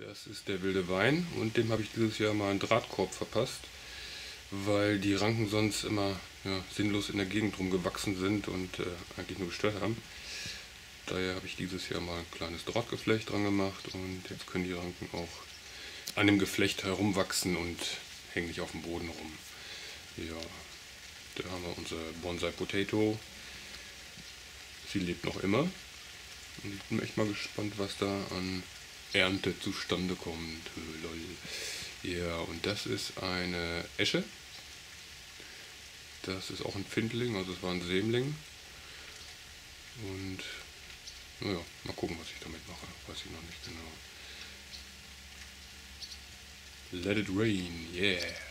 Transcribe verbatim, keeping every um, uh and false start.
Das ist der wilde Wein und dem habe ich dieses Jahr mal einen Drahtkorb verpasst, weil die Ranken sonst immer ja, sinnlos in der Gegend rumgewachsen sind und äh, eigentlich nur gestört haben. Daher habe ich dieses Jahr mal ein kleines Drahtgeflecht dran gemacht und jetzt können die Ranken auch an dem Geflecht herumwachsen und hängen nicht auf dem Boden rum. Ja, da haben wir unsere Bonsai Potato. Sie lebt noch immer und ich bin echt mal gespannt, was da an Ernte zustande kommt. Ja, und das ist eine Esche. Das ist auch ein Findling, also es war ein Sämling. Und naja, mal gucken, was ich damit mache. Weiß ich noch nicht genau. Let it rain, yeah.